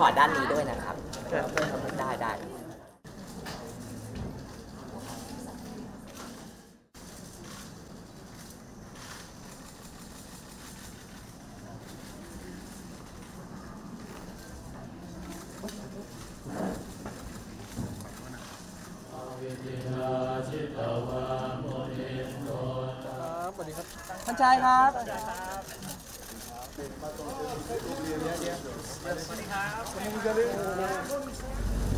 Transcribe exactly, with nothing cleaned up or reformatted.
อด้านนี้ด้วยนะครับได้ได้สวัสดีครับท่านชายครับสวัสดีครับ